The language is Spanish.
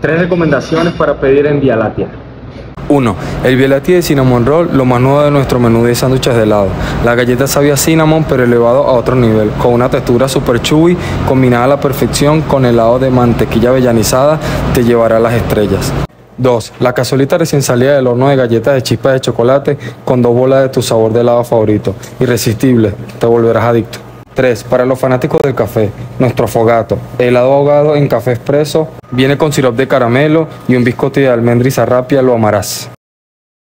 Tres recomendaciones para pedir en Vía Láctea. 1. El Vía Láctea de Cinnamon Roll, lo más nuevo de nuestro menú de sándwiches de helado. La galleta sabía cinnamon pero elevado a otro nivel, con una textura super chewy, combinada a la perfección con helado de mantequilla avellanizada, te llevará a las estrellas. 2. La cazuelita recién salida del horno de galletas de chispas de chocolate con 2 bolas de tu sabor de helado favorito. Irresistible, te volverás adicto. 3. Para los fanáticos del café, nuestro affogato, helado ahogado en café expreso, viene con sirope de caramelo y un biscotti de almendra y zarrapia, lo amarás.